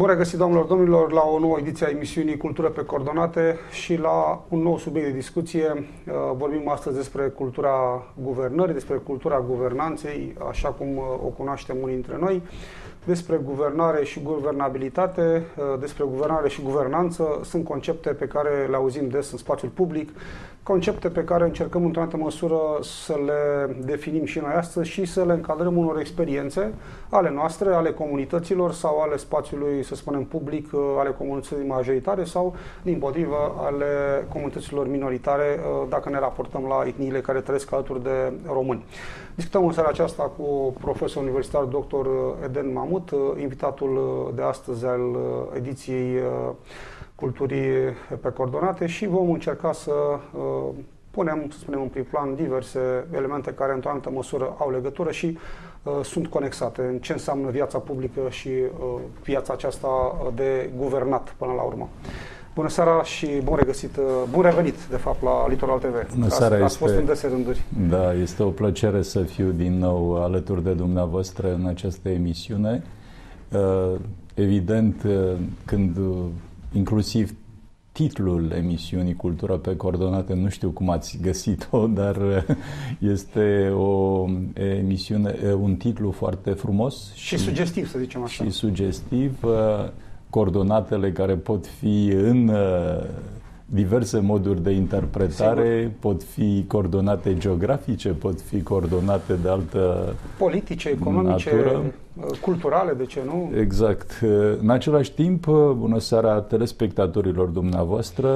Bun regăsit, doamnelor, domnilor, la o nouă ediție a emisiunii Cultură pe Coordonate și la un nou subiect de discuție. Vorbim astăzi despre cultura guvernării, despre cultura guvernanței, așa cum o cunoaștem unii dintre noi, despre guvernare și guvernabilitate, despre guvernare și guvernanță. Sunt concepte pe care le auzim des în spațiul public, concepte pe care încercăm într-o anumită măsură să le definim și noi astăzi și să le încadrăm unor experiențe ale noastre, ale comunităților sau ale spațiului, să spunem, public, ale comunității majoritare sau, dimpotrivă, ale comunităților minoritare, dacă ne raportăm la etniile care trăiesc alături de români. Discutăm în seara aceasta cu profesor universitar dr. Eden Mamut, invitatul de astăzi al ediției Culturii pe Coordonate, și vom încerca să punem, să spunem, în prim plan diverse elemente care într-o anumită măsură au legătură și sunt conexate în ce înseamnă viața publică și viața aceasta de guvernat până la urmă. Bună seara și bun regăsit, bun revenit, de fapt, la Litoral TV. Bună seara, ați fost în dese rânduri. Da, este o plăcere să fiu din nou alături de dumneavoastră în această emisiune. Evident, când inclusiv titlul emisiunii Cultura pe Coordonate, nu știu cum ați găsit-o, dar este o emisiune, un titlu foarte frumos și sugestiv, să zicem așa. Și sugestiv. Coordonatele care pot fi în diverse moduri de interpretare, sigur, pot fi coordonate geografice, pot fi coordonate de altă politice, economice, natură, culturale, de ce nu? Exact. În același timp, bună seara telespectatorilor dumneavoastră,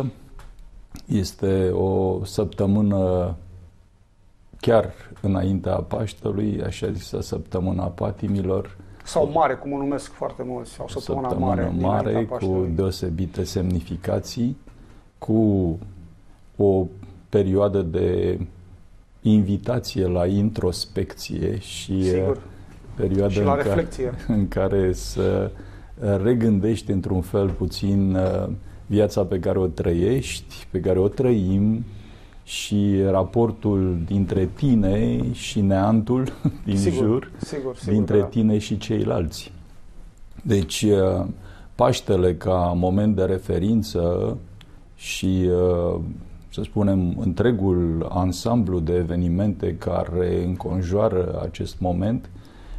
este o săptămână chiar înaintea Paștelui, așa zisă săptămâna patimilor, sau mare, cum o numesc foarte mulți, sau săptămâna mare cu deosebite semnificații, cu o perioadă de invitație la introspecție și perioada și la reflexie, în care să regândești într-un fel puțin viața pe care o trăiești, pe care o trăim, și raportul dintre tine și neantul din jur, dintre tine și ceilalți. Deci, Paștele ca moment de referință și, să spunem, întregul ansamblu de evenimente care înconjoară acest moment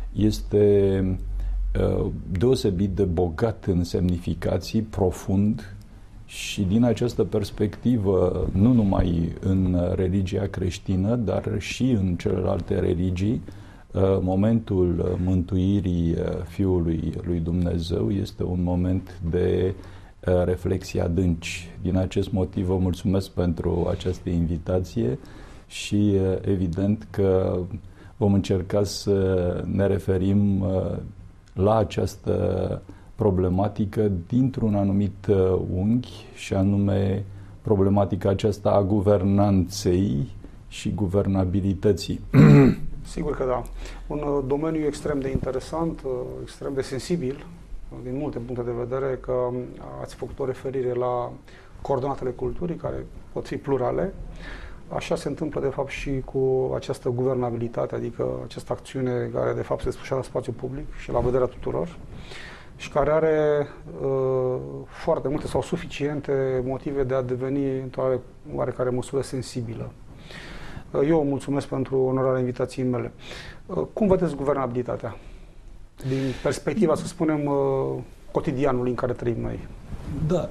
este deosebit de bogat în semnificații, profund. Și din această perspectivă, nu numai în religia creștină, dar și în celelalte religii, momentul mântuirii Fiului lui Dumnezeu este un moment de reflexie adânci. Din acest motiv vă mulțumesc pentru această invitație și evident că vom încerca să ne referim la această problematică dintr-un anumit unghi, și anume problematica aceasta a guvernanței și guvernabilității. Sigur că da. Un domeniu extrem de interesant, extrem de sensibil, din multe puncte de vedere, că ați făcut o referire la coordonatele culturii, care pot fi plurale. Așa se întâmplă, de fapt, și cu această guvernabilitate, adică această acțiune care, de fapt, se desfășoară în spațiul public și la vederea tuturor, și care are foarte multe sau suficiente motive de a deveni într-o oarecare măsură sensibilă. Eu mulțumesc pentru onorarea invitației mele. Cum vedeți guvernabilitatea din perspectiva, să spunem, cotidianului în care trăim noi? Da.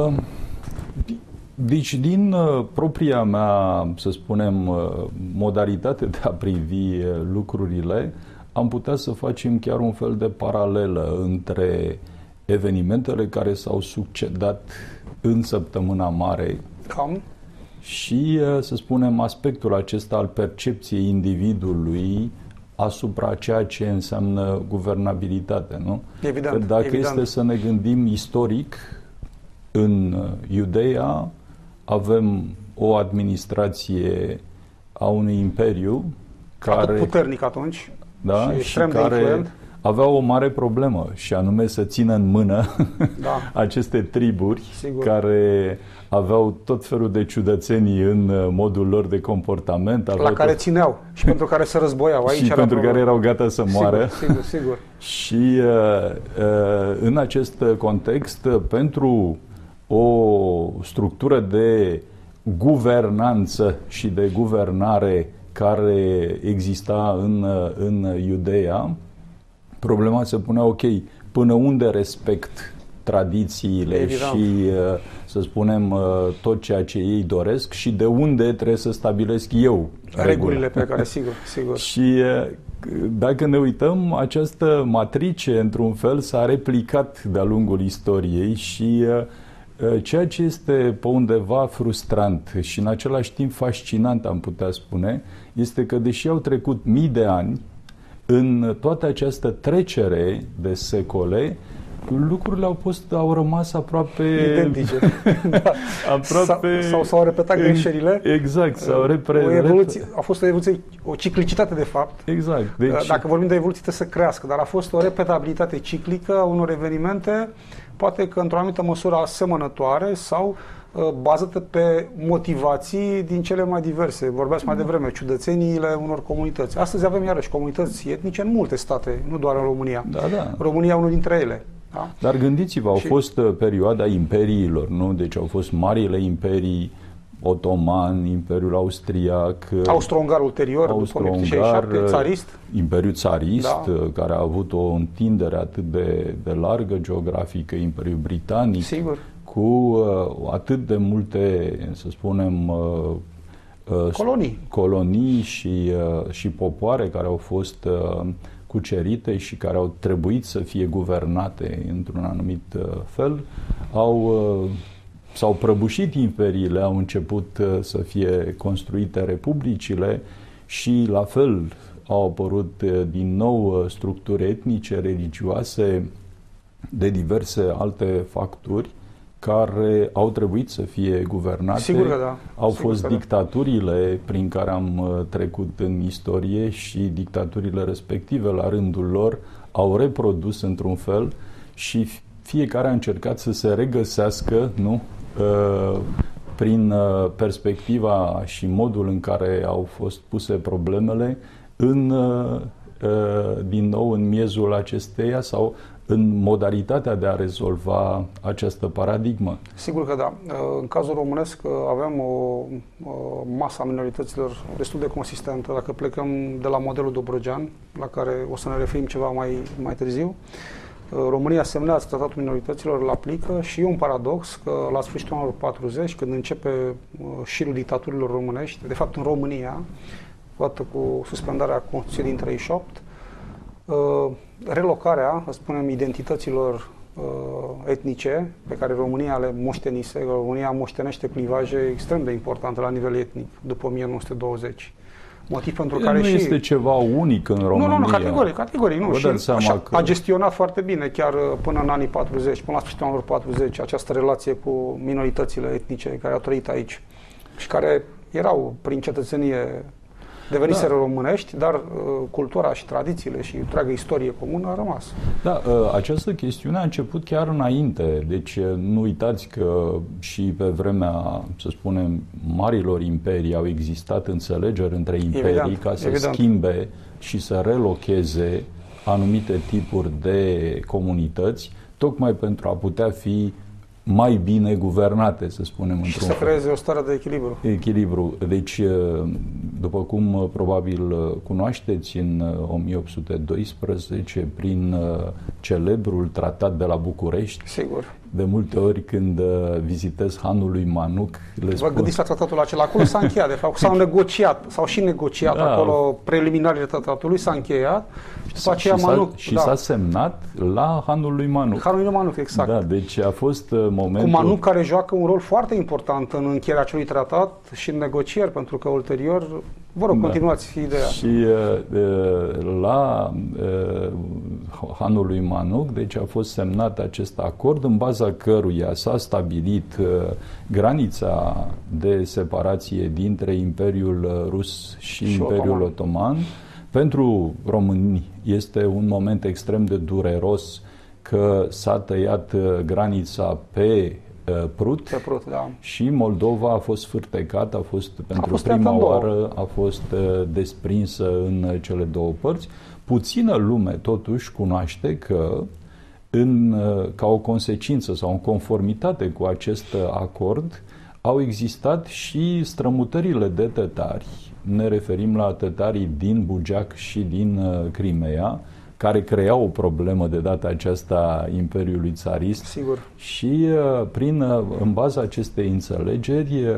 Deci, din propria mea, să spunem, modalitate de a privi lucrurile, am putea să facem chiar un fel de paralelă între evenimentele care s-au succedat în săptămâna mare și, să spunem, aspectul acesta al percepției individului asupra ceea ce înseamnă guvernabilitate, nu? Evident, că dacă evident. este să ne gândim istoric, în Iudeea avem o administrație a unui imperiu care puternic atunci, da, și care aveau o mare problemă și anume să țină în mână aceste triburi care aveau tot felul de ciudățenii în modul lor de comportament. La care țineau și pentru care se războiau. Aici și pentru care erau gata să moară. Sigur. Și în acest context, pentru o structură de guvernanță și de guvernare care exista în Iudeea, problema se punea, ok, până unde respect tradițiile și, să spunem, tot ceea ce ei doresc și de unde trebuie să stabilesc eu regulile pe care, sigur. Și dacă ne uităm, această matrice, într-un fel, s-a replicat de-a lungul istoriei și ceea ce este pe undeva frustrant și în același timp fascinant, am putea spune, este că deși au trecut mii de ani, în toată această trecere de secole, lucrurile au rămas aproape identice. Aproape s-au repetat greșelile. Exact, a fost o evoluție, o ciclicitate de fapt. Exact. Deci, dacă vorbim de evoluție, trebuie să crească, dar a fost o repetabilitate ciclică a unor evenimente, poate că într-o anumită măsură asemănătoare sau bazată pe motivații din cele mai diverse. Vorbeați mai devreme, ciudățeniile unor comunități. Astăzi avem iarăși comunități etnice în multe state, nu doar în România. România unul dintre ele. Da? Dar gândiți-vă, au fost perioada imperiilor, nu? Deci au fost marile imperii, Otoman, Imperiul Austriac, Austro-Ungar ulterior, după 1867, țarist. Imperiul țarist, care a avut o întindere atât de largă geografică, Imperiul Britanic, cu atât de multe, să spunem, colonii și popoare care au fost cucerite și care au trebuit să fie guvernate într-un anumit fel, s-au prăbușit imperiile, au început să fie construite republicile și la fel au apărut din nou structuri etnice, religioase, de diverse alte facturi care au trebuit să fie guvernate. Sigur că da. Au fost dictaturile prin care am trecut în istorie și dictaturile respective, la rândul lor, au reprodus într-un fel și fiecare a încercat să se regăsească, nu? Prin perspectiva și modul în care au fost puse problemele din nou în miezul acesteia sau în modalitatea de a rezolva această paradigmă. Sigur că da. În cazul românesc avem o masă a minorităților destul de consistentă. Dacă plecăm de la modelul Dobrogean, la care o să ne referim ceva mai târziu, România semnează Tratatul Minorităților, îl aplică și e un paradox că la sfârșitul anilor 40, când începe șirul dictaturilor românești, de fapt în România, odată cu suspendarea Constituției din 38, relocarea, să spunem, identităților etnice pe care România le moștenise, România moștenește clivaje extrem de importante la nivel etnic după 1920. Motiv pentru care nu este ceva unic în România. Nu, categoric nu. Și a gestionat foarte bine, chiar până în anii 40, până la sfârșitul anilor 40, această relație cu minoritățile etnice care au trăit aici și care erau prin cetățenie deveniseră românești, dar cultura și tradițiile și întreaga istorie comună a rămas. Da, această chestiune a început chiar înainte. Deci nu uitați că și pe vremea, să spunem, marilor imperii au existat înțelegeri între imperii ca să schimbe și să relocheze anumite tipuri de comunități, tocmai pentru a putea fi mai bine guvernate, să spunem. Și să creeze o stare de echilibru. Deci, după cum probabil cunoașteți, în 1812, prin celebrul tratat de la București, de multe ori când vizitez hanul lui Manuc, Vă gândiți la tratatul acela? Acolo s-a încheiat, de fapt, s-au și negociat acolo preliminarele tratatului, s-a încheiat și după aceea Manuc... Și s-a semnat la hanul lui Manuc. Hanul lui Manuc, exact. Da, deci a fost momentul... Cu Manuc care joacă un rol foarte important în încheierea acelui tratat și în negocieri, pentru că ulterior... Vă rog, continuați ideea. Și la hanul lui Manuc, deci a fost semnat acest acord în baza căruia s-a stabilit granița de separație dintre Imperiul Rus și Imperiul Otoman, Pentru români este un moment extrem de dureros că s-a tăiat granița pe Prut, da. Și Moldova a fost sfârtecată, pentru prima oară a fost desprinsă în cele două părți. Puțină lume totuși cunoaște că ca o consecință sau în conformitate cu acest acord au existat și strămutările de tătari. Ne referim la tătarii din Bugeac și din Crimea, care creau o problemă de data aceasta Imperiului Țarist. Sigur. Și în baza acestei înțelegeri,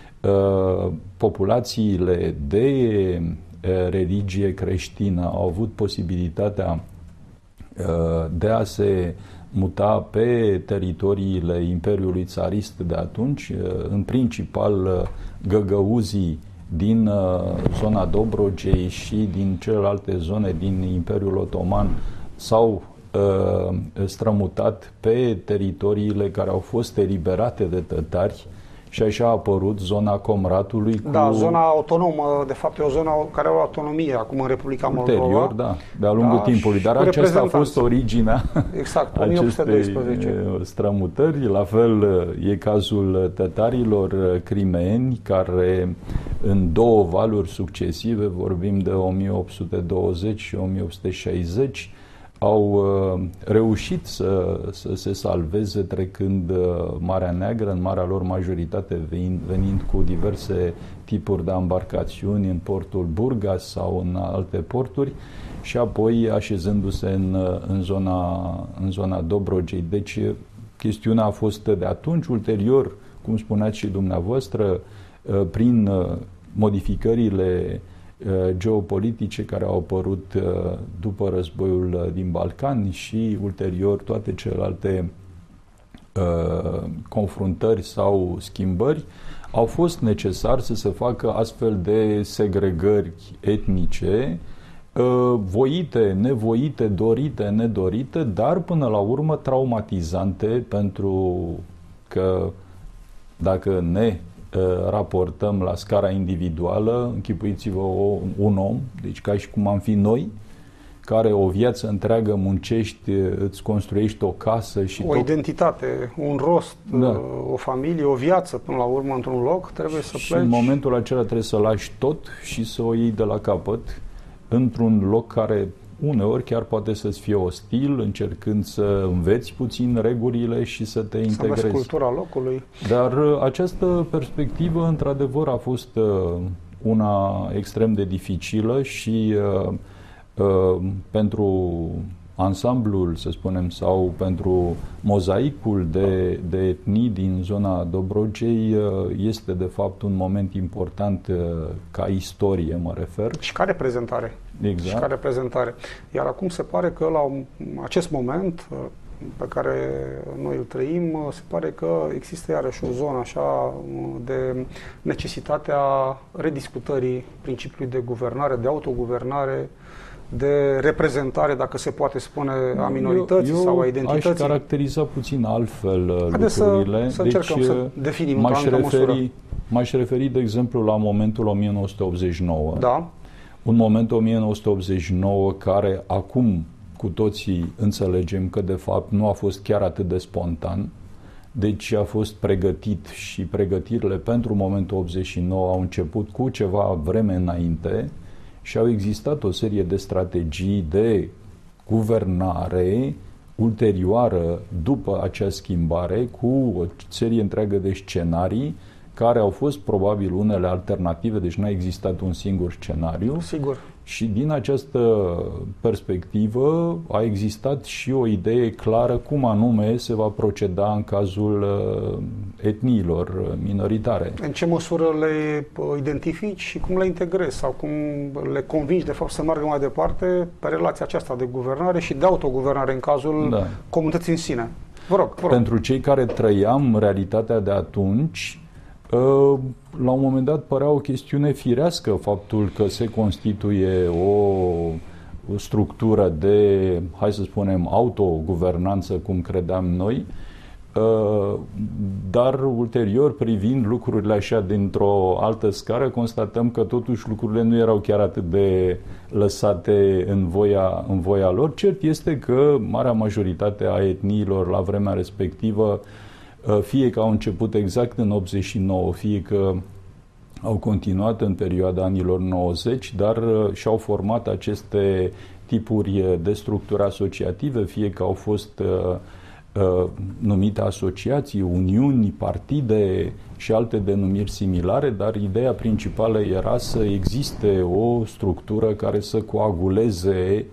populațiile de religie creștină au avut posibilitatea de a se muta pe teritoriile Imperiului Țarist de atunci, în principal găgăuzii din zona Dobrogei și din celelalte zone din Imperiul Otoman s-au strămutat pe teritoriile care au fost eliberate de tătari și așa a apărut zona Comratului. Da, zona autonomă, de fapt e o zonă care are o autonomie acum în Republica Moldova. Ulterior, da, de-a lungul timpului. Dar aceasta a fost originea acestei strămutări. La fel e cazul tătarilor crimeeni, care în două valuri succesive, vorbim de 1820 și 1860, au reușit să se salveze trecând Marea Neagră, în marea lor majoritate venind cu diverse tipuri de embarcațiuni în portul Burgas sau în alte porturi și apoi așezându-se în zona Dobrogei. Deci chestiunea a fost de atunci. Ulterior, cum spuneați și dumneavoastră, prin modificările geopolitice care au apărut după războiul din Balcani și ulterior toate celelalte confruntări sau schimbări, au fost necesar să se facă astfel de segregări etnice, voite, nevoite, dorite, nedorite, dar până la urmă traumatizante, pentru că dacă ne raportăm la scara individuală, închipuiți-vă un om, deci ca și cum am fi noi, care o viață întreagă muncești, îți construiești o casă și identitate, un rost, da, o familie, o viață până la urmă într-un loc, trebuie să pleci. Și în momentul acela trebuie să lași tot și să o iei de la capăt într-un loc care uneori chiar poate să-ți fie ostil, încercând să înveți puțin regulile și să te integrezi. Să înveți cultura locului. Dar această perspectivă, într-adevăr, a fost una extrem de dificilă și pentru ansamblul, să spunem, sau pentru mozaicul de etnii din zona Dobrogei este, de fapt, un moment important ca istorie, mă refer. Și ca reprezentare. Exact. Și ca reprezentare. Iar acum se pare că la acest moment pe care noi îl trăim, se pare că există iarăși o zonă așa de necesitatea rediscutării principiului de guvernare, de autoguvernare, de reprezentare, dacă se poate spune, a minorității sau a identității. Aș caracteriza puțin altfel lucrurile. Să încercăm să definim într-o măsură. M-aș referi, de exemplu, la momentul 1989. Da. Un moment 1989 care acum cu toții înțelegem că de fapt nu a fost chiar atât de spontan, deci a fost pregătit și pregătirile pentru momentul 89 au început cu ceva vreme înainte și au existat o serie de strategii de guvernare ulterioară după acea schimbare, cu o serie întreagă de scenarii care au fost probabil unele alternative, deci n-a existat un singur scenariu. Sigur. Și din această perspectivă a existat și o idee clară cum anume se va proceda în cazul etniilor minoritare. În ce măsură le identifici și cum le integrezi sau cum le convingi de fapt să meargă mai departe pe relația aceasta de guvernare și de autoguvernare în cazul comunității în sine? Vă rog. Pentru cei care trăiam realitatea de atunci, la un moment dat părea o chestiune firească faptul că se constituie o structură de, hai să spunem, autoguvernanță, cum credeam noi, dar ulterior, privind lucrurile așa dintr-o altă scară, constatăm că totuși lucrurile nu erau chiar atât de lăsate în voia lor. Cert este că marea majoritate a etniilor la vremea respectivă, fie că au început exact în 89, fie că au continuat în perioada anilor 90, dar și-au format aceste tipuri de structuri asociative, fie că au fost numite asociații, uniuni, partide și alte denumiri similare, dar ideea principală era să existe o structură care să coaguleze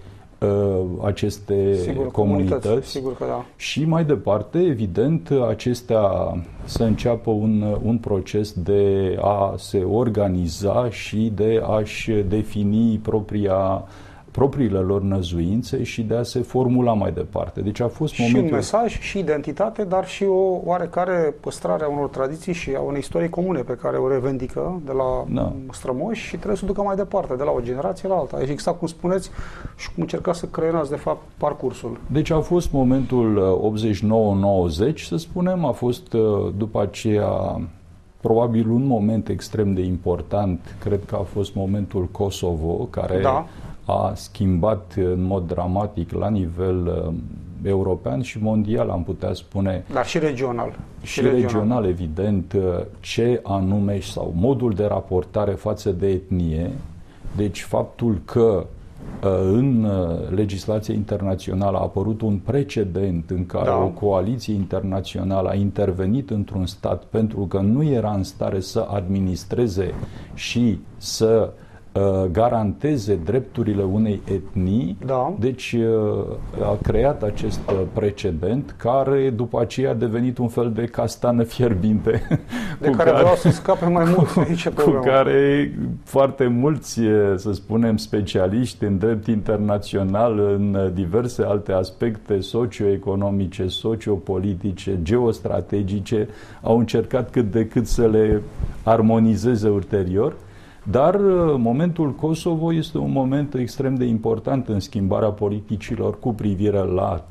aceste comunități. Sigur că da. Și mai departe, evident, acestea să înceapă un proces de a se organiza și de a-și defini propriile lor năzuințe și de a se formula mai departe. Deci a fost momentul... Și un mesaj, și identitate, dar și o oarecare păstrare a unor tradiții și a unei istorii comune pe care o revendică de la strămoși și trebuie să o ducă mai departe, de la o generație la alta. Deci exact cum spuneți și cum încercați să creionați, de fapt, parcursul. Deci a fost momentul 89-90, să spunem, a fost după aceea probabil un moment extrem de important, cred că a fost momentul Kosovo, care a schimbat în mod dramatic la nivel european și mondial, am putea spune. Dar și regional. Și regional, evident, ce anume sau modul de raportare față de etnie. Deci faptul că în legislația internațională a apărut un precedent în care o coaliție internațională a intervenit într-un stat pentru că nu era în stare să administreze și să garanteze drepturile unei etnii, deci a creat acest precedent care după aceea a devenit un fel de castană fierbinte de care vreau să scape mai mulți cu care foarte mulți, să spunem, specialiști în drept internațional, în diverse alte aspecte socioeconomice, sociopolitice, geostrategice, au încercat cât de cât să le armonizeze ulterior. Dar momentul Kosovo este un moment extrem de important în schimbarea politicilor cu privire la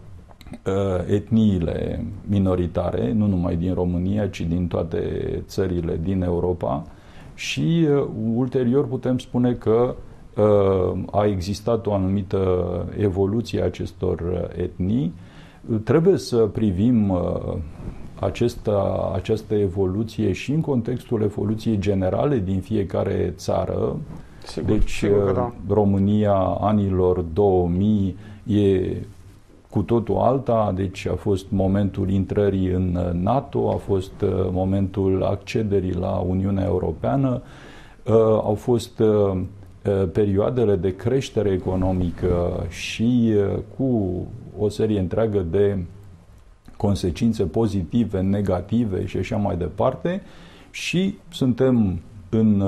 etniile minoritare, nu numai din România, ci din toate țările din Europa. Și ulterior putem spune că a existat o anumită evoluție a acestor etnii. Trebuie să privim această evoluție și în contextul evoluției generale din fiecare țară. Deci România anilor 2000 e cu totul alta, deci a fost momentul intrării în NATO, a fost momentul accederii la Uniunea Europeană, au fost perioadele de creștere economică și cu o serie întreagă de consecințe pozitive, negative și așa mai departe. Și suntem în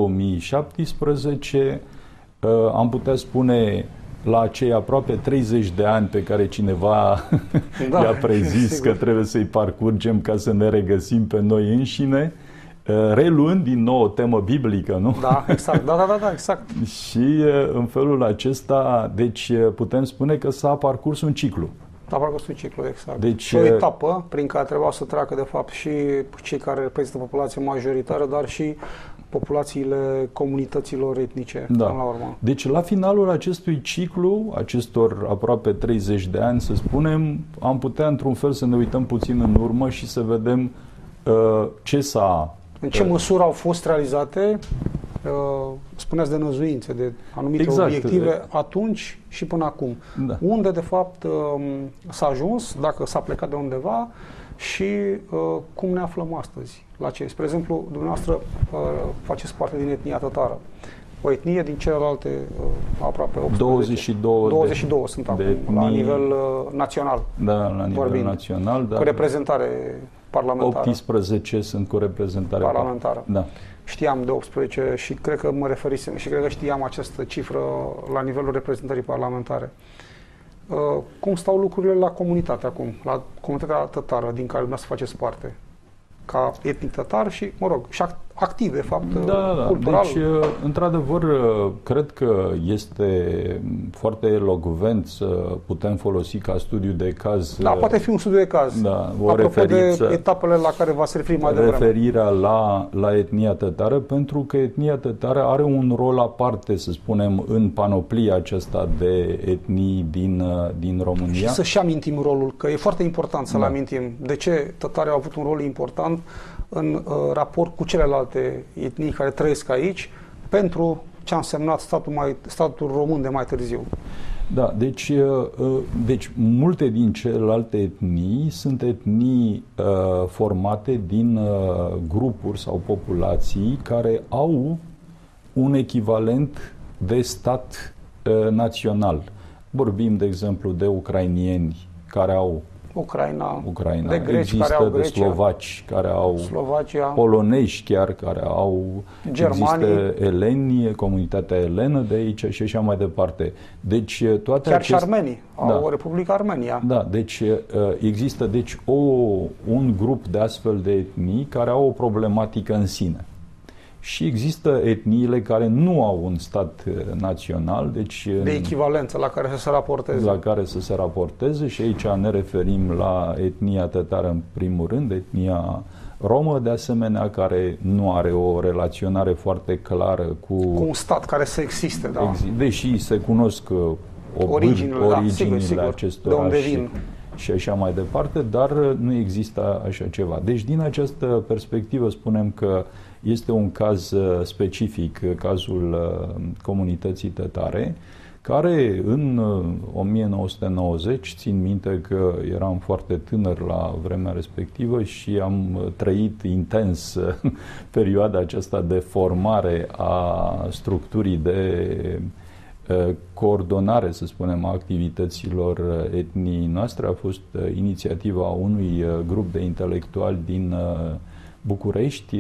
2017, am putea spune la acei aproape 30 de ani pe care cineva i-a prezis că trebuie să-i parcurgem ca să ne regăsim pe noi înșine, reluând din nou o temă biblică, nu? Da, exact. Da, exact. Și în felul acesta, deci putem spune că s-a parcurs un ciclu. A parcurs un ciclu, exact. Deci, și o etapă prin care trebuia să treacă, de fapt, și cei care reprezintă populația majoritară, dar și populațiile comunităților etnice, până la urmă. Deci, la finalul acestui ciclu, acestor aproape 30 de ani, să spunem, am putea, într-un fel, să ne uităm puțin în urmă și să vedem ce s-a... În ce măsură au fost realizate, spuneați de năzuințe, de anumite obiective atunci și până acum. Unde, de fapt, s-a ajuns, dacă s-a plecat de undeva și cum ne aflăm astăzi. La ce? Spre exemplu, dumneavoastră faceți parte din etnia tătară. O etnie din celelalte aproape 18. 22 sunt acum, la nivel național. Da, la nivel național. Cu reprezentare parlamentară. 18 sunt cu reprezentare parlamentară. Da. Știam de 18 și cred că mă referisem și cred că știam această cifră la nivelul reprezentării parlamentare. Cum stau lucrurile la comunitate acum, la comunitatea tătară din care dumneavoastră faceți parte? Ca etnic tătar și, mă rog, și activ, de fapt, Da. cultural. Deci, într-adevăr, cred că este foarte elocvent să putem folosi ca studiu de caz. Da, poate fi un studiu de caz. Da, o apropo referință, de etapele la care v-ați referit mai devreme. referirea la etnia tătară, pentru că etnia tătară are un rol aparte, să spunem, în panoplia aceasta de etnii din România. Și să-și amintim rolul, că e foarte important să-l amintim. De ce tătarii au avut un rol important în raport cu celelalte etnii care trăiesc aici, pentru ce a însemnat statul român de mai târziu. Da, deci multe din celelalte etnii sunt etnii formate din grupuri sau populații care au un echivalent de stat național. Vorbim, de exemplu, de ucrainieni care au Ucraina, de greci există care au de Grecia, slovaci care au Slovacia, polonești chiar care au germanii, există eleni, comunitatea elenă de aici și așa mai departe. Deci toate chiar și armenii au da. Republica Armenia. Da, deci există un grup de astfel de etnii care au o problematică în sine. Și există etniile care nu au un stat național, deci de echivalență la care să se raporteze. La care să se raporteze și aici ne referim la etnia tătară în primul rând, etnia romă de asemenea, care nu are o relaționare foarte clară cu un stat care să existe, da. Deși se cunosc originile acestora de unde vin. Și așa mai departe, dar nu există așa ceva. Deci din această perspectivă spunem că este un caz specific, cazul comunității tătare, care în 1990, țin minte că eram foarte tânăr la vremea respectivă și am trăit intens perioada aceasta de formare a structurii de coordonare, să spunem, a activităților etniei noastre. A fost inițiativa unui grup de intelectuali din București,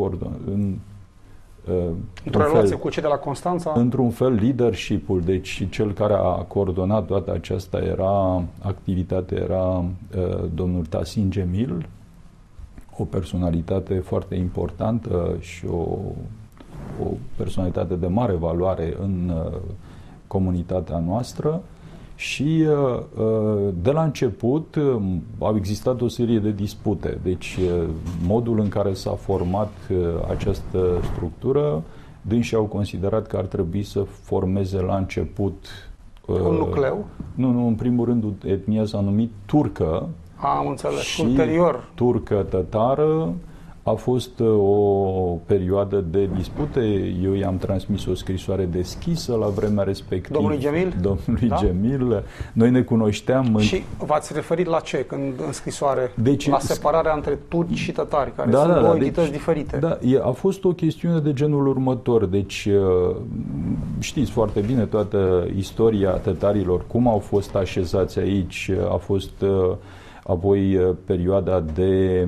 într-o relație cu cei de la Constanța? Într-un fel, leadership-ul, deci cel care a coordonat toată aceasta activitate era domnul Tasin Gemil, o personalitate foarte importantă și o personalitate de mare valoare în comunitatea noastră. Și de la început au existat o serie de dispute. Deci modul în care s-a format această structură, dânsii au considerat că ar trebui să formeze la început un nucleu? Nu, în primul rând etnia s-a numit turcă. Am înțeles. Și ulterior turcă tătară. A fost o perioadă de dispute. Eu i-am transmis o scrisoare deschisă la vremea respectivă. Domnului Gemil. Noi ne cunoșteam. Și v-ați referit la ce în scrisoare? Deci, la separarea între turci și tătari, care sunt două entități diferite. Da, a fost o chestiune de genul următor. Deci, știți foarte bine toată istoria tătarilor, cum au fost așezați aici. A fost apoi perioada de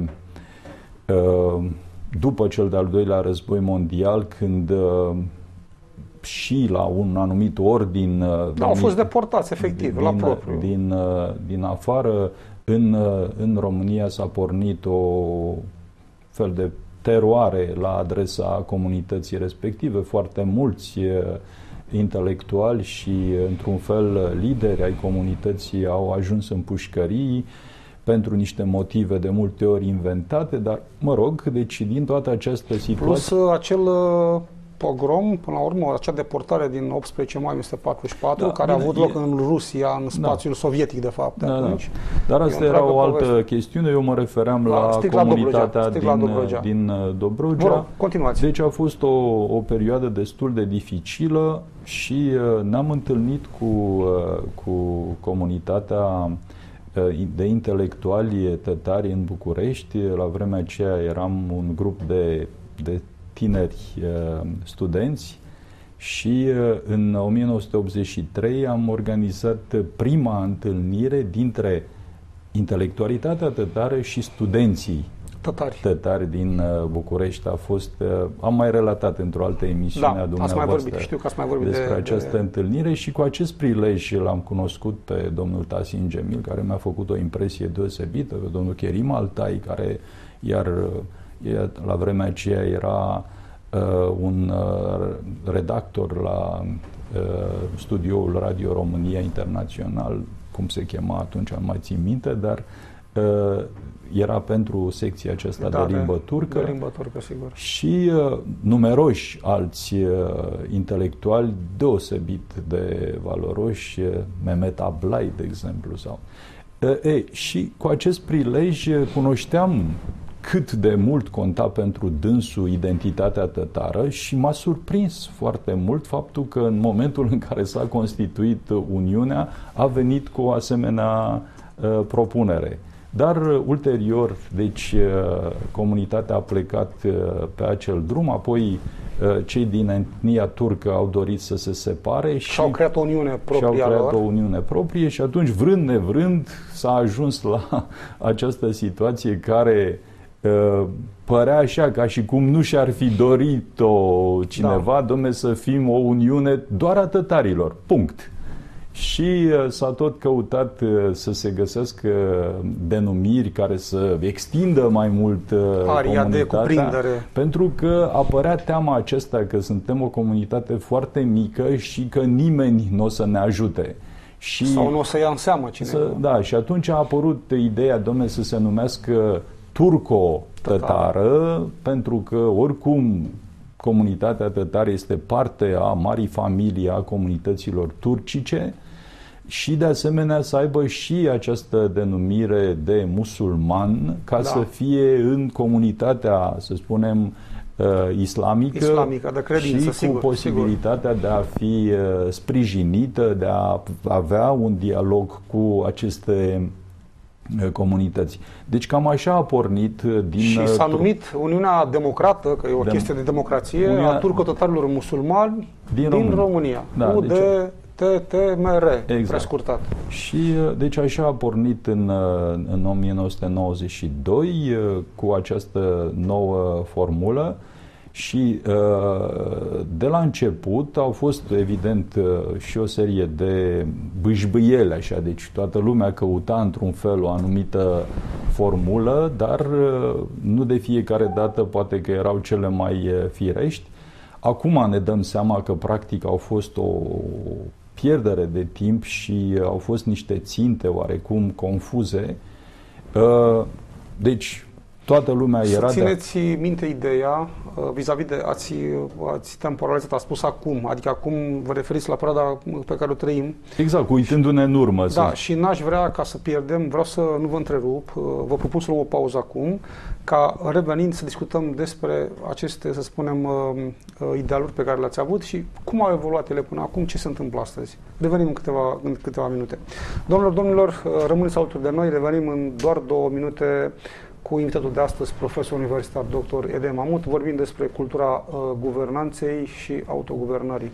după cel de-al doilea război mondial, când și la un anumit ordin au fost deportați efectiv la propriu. Din afară, în România s-a pornit o fel de teroare la adresa comunității respective. Foarte mulți intelectuali și, într-un fel, lideri ai comunității au ajuns în pușcării pentru niște motive de multe ori inventate, dar, mă rog, deci din toată această situație... Plus acel pogrom, până la urmă, acea deportare din 18 mai 1944, care a avut loc în Rusia, în spațiul sovietic, de fapt. Dar asta era o altă chestiune. Eu mă refeream la comunitatea din Dobrogea. Continuați. Deci a fost o perioadă destul de dificilă și ne-am întâlnit cu comunitatea de intelectuali tătari în București. La vremea aceea eram un grup de tineri studenți și în 1983 am organizat prima întâlnire dintre intelectualitatea tătară și studenții tătari din București. Am mai relatat într-o altă emisiune a dumneavoastră despre această întâlnire și cu acest prilej l-am cunoscut pe domnul Tasin Gemil, care mi-a făcut o impresie deosebită, pe domnul Kerim Altai, care iar La vremea aceea era un redactor la studioul Radio România Internațional, cum se chema atunci, nu mai țin minte, dar era pentru secția aceasta de limbă turcă. De limbă turcă, sigur. Și numeroși alți intelectuali deosebit de valoroși, Mehmet Ablai, de exemplu. Și cu acest prilej cunoșteam cât de mult conta pentru dânsul identitatea tătară și m-a surprins foarte mult faptul că în momentul în care s-a constituit Uniunea a venit cu o asemenea propunere. Dar ulterior, deci, comunitatea a plecat pe acel drum, apoi cei din etnia turcă au dorit să se separe și au creat o uniune proprie o uniune proprie și atunci, vrând nevrând, s-a ajuns la această situație care părea așa ca și cum nu și-ar fi dorit-o cineva, dom'le, să fim o uniune doar a tătarilor. Punct. Și s-a tot căutat să se găsească denumiri care să extindă mai mult comunitatea, pentru că apărea teama aceasta că suntem o comunitate foarte mică și că nimeni nu o să ne ajute. Sau nu o să ia în seamă cineva. Da, și atunci a apărut ideea, dom'le, să se numească turco-tătară, pentru că oricum comunitatea tătară este parte a marii familii a comunităților turcice și de asemenea să aibă și această denumire de musulman ca să fie în comunitatea, să spunem, islamică de credință, și cu posibilitatea de a fi sprijinită, de a avea un dialog cu aceste comunități. Deci cam așa a pornit din... Și s-a numit Uniunea Democrată, că e o chestie de democrație, a turco-tătarilor musulmani din România. Da, UDTTMR, prescurtat. Și deci așa a pornit în 1992 cu această nouă formulă și de la început au fost evident și o serie de bâșbâiele, așa, deci toată lumea căuta într-un fel o anumită formulă, dar nu de fiecare dată poate că erau cele mai firești. Acum ne dăm seama că practic au fost o pierdere de timp și au fost niște ținte oarecum confuze. Deci toată lumea era... Țineți minte ideea vis-a-vis de... Ați temporalizat, a spus acum, adică acum vă referiți la perioada pe care o trăim. Exact, uitându-ne în urmă. Da, și n-aș vrea ca să pierdem, vreau să nu vă întrerup, vă propun să luăm o pauză acum, ca revenind să discutăm despre aceste, să spunem, idealuri pe care le-ați avut și cum au evoluat ele până acum, ce se întâmplă astăzi. Revenim în câteva minute. Domnilor, rămâneți alături de noi, revenim în doar 2 minute cu invitatul de astăzi, profesor universitar dr. Eden Mamut, vorbim despre cultura guvernanței și autoguvernării.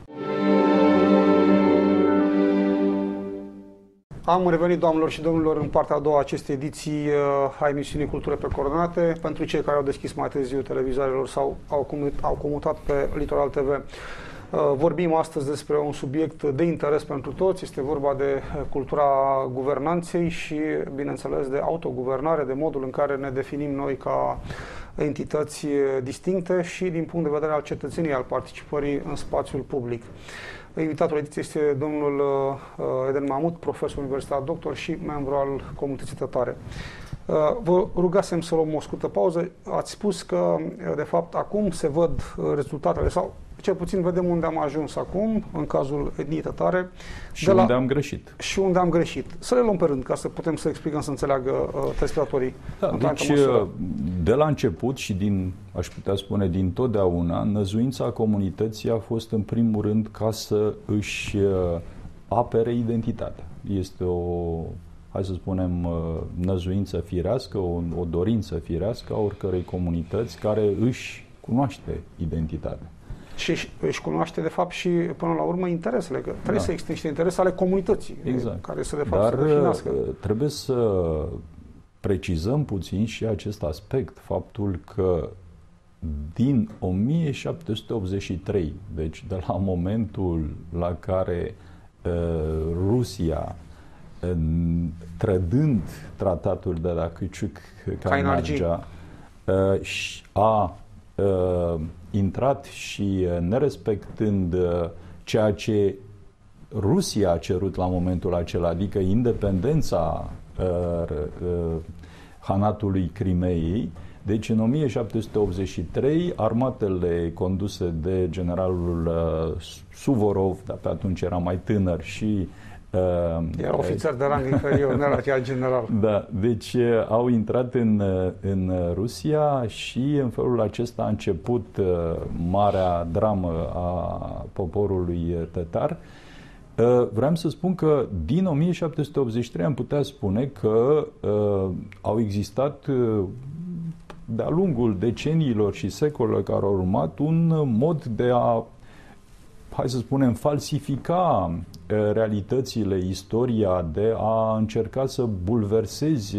Am revenit, doamnelor și domnilor, în partea a doua a acestei ediții a emisiunii Cultură pe Coordonate. Pentru cei care au deschis mai târziu televizoarelor sau au comutat pe Litoral TV, vorbim astăzi despre un subiect de interes pentru toți. Este vorba de cultura guvernanței și, bineînțeles, de autoguvernare, de modul în care ne definim noi ca entități distincte și din punct de vedere al cetățeniei, al participării în spațiul public. Invitatul ediției este domnul Eden Mamut, profesor universitar doctor și membru al comunității tătare. Vă rugasem să luăm o scurtă pauză. Ați spus că, de fapt, acum se văd rezultatele sau cel puțin vedem unde am ajuns acum, în cazul etniei tătare. Și unde am greșit. Și unde am greșit. Să le luăm pe rând, ca să putem să explicăm, să înțeleagă telespectatorii. Da, deci, de la început și aș putea spune, din totdeauna, năzuința comunității a fost, în primul rând, ca să își apere identitatea. Este o, hai să spunem, năzuință firească, o dorință firească a oricărei comunități care își cunoaște identitatea. Și își cunoaște, de fapt, și, până la urmă, interesele. Că trebuie să existe niște interese ale comunității, care să, de fapt, să definească. Trebuie să precizăm puțin și acest aspect, faptul că din 1783, deci de la momentul la care Rusia, trădând tratatul de la Küçük-Kainarca, a intrat și nerespectând ceea ce Rusia a cerut la momentul acela, adică independența Hanatului Crimeei. Deci în 1783 armatele conduse de generalul Suvorov, dar pe atunci era mai tânăr și era ofițer de rang inferior, nu era chiar general. Da, deci au intrat în Rusia și în felul acesta a început marea dramă a poporului tătar. Vreau să spun că din 1783 am putea spune că au existat de-a lungul deceniilor și secolelor care au urmat un mod de a, hai să spunem, falsifica realitățile, istoria, de a încerca să bulversezi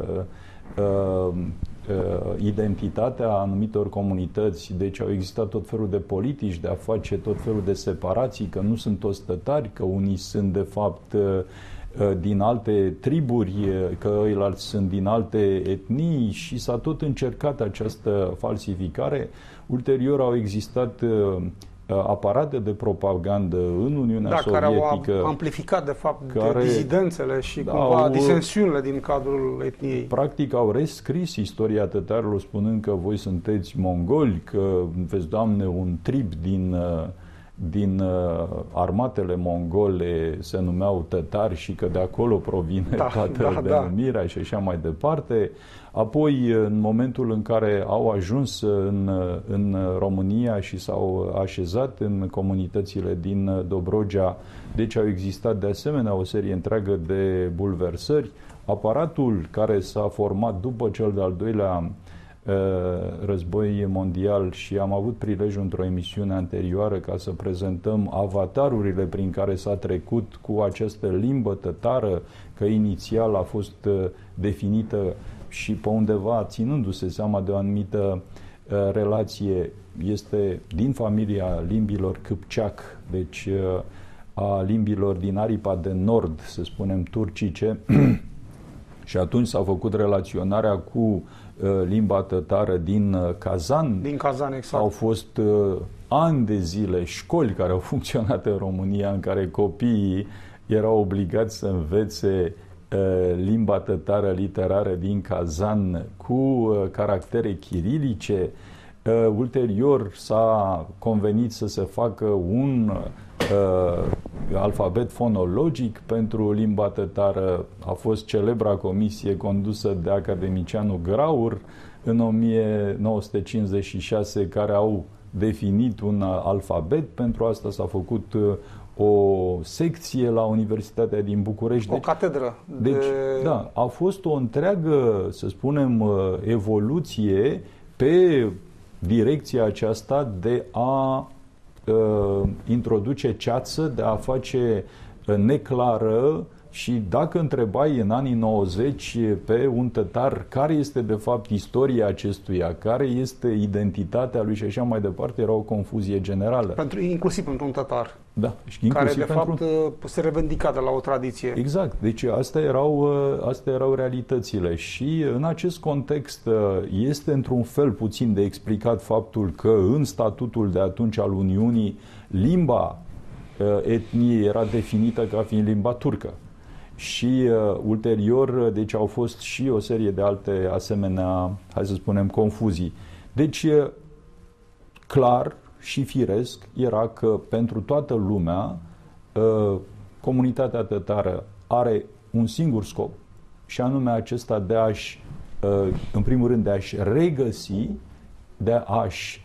identitatea anumitor comunități. Deci au existat tot felul de politici de a face tot felul de separații, că nu sunt toți tătari, că unii sunt de fapt din alte triburi, că ăilalți sunt din alte etnii și s-a tot încercat această falsificare. Ulterior au existat aparate de propagandă în Uniunea Sovietică care au amplificat de fapt dizidențele și cumva disensiunile din cadrul etniei. Practic au rescris istoria tătarilor spunând că voi sunteți mongoli, că vezi, Doamne, un trib din armatele mongole se numeau tătari și că de acolo provine toată denumirea și așa mai departe. Apoi, în momentul în care au ajuns în România și s-au așezat în comunitățile din Dobrogea, deci au existat de asemenea o serie întreagă de bulversări. Aparatul care s-a format după cel de-al doilea război mondial și am avut prilejul într-o emisiune anterioară ca să prezentăm avatarurile prin care s-a trecut cu această limbă tătară, că inițial a fost definită și pe undeva, ținându-se seama de o anumită relație, este din familia limbilor câpceac, deci a limbilor din aripa de nord, să spunem, turcice, și atunci s-a făcut relaționarea cu limba tătară din Kazan. Din Kazan, exact. Au fost ani de zile școli care au funcționat în România în care copiii erau obligați să învețe limba tătară literară din Kazan cu caractere chirilice. Ulterior s-a convenit să se facă un alfabet fonologic pentru limba tătară. A fost celebra comisie condusă de academicianul Graur în 1956 care au definit un alfabet. Pentru asta s-a făcut o secție la Universitatea din București. O catedră. Deci, da, a fost o întreagă, să spunem, evoluție pe direcția aceasta de a introduce ceață, de a face neclară și dacă întrebai în anii 90 pe un tătar care este de fapt istoria acestuia, care este identitatea lui și așa mai departe, era o confuzie generală. Inclusiv pentru un tătar. Da. Care de fapt se revendica de la o tradiție. Exact. Deci astea erau realitățile și în acest context este într-un fel puțin de explicat faptul că în statutul de atunci al Uniunii limba etniei era definită ca fiind limba turcă. Și ulterior, deci au fost și o serie de alte asemenea, hai să spunem, confuzii. Deci, clar și firesc era că pentru toată lumea comunitatea tătară are un singur scop și anume acesta de a-și, în primul rând, de a-și regăsi, de a-și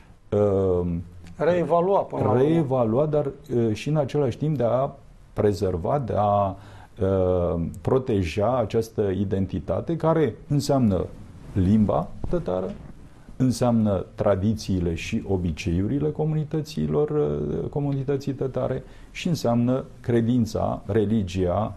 reevalua, dar și în același timp de a prezerva, de a proteja această identitate care înseamnă limba tătară, înseamnă tradițiile și obiceiurile comunității tătare și înseamnă credința, religia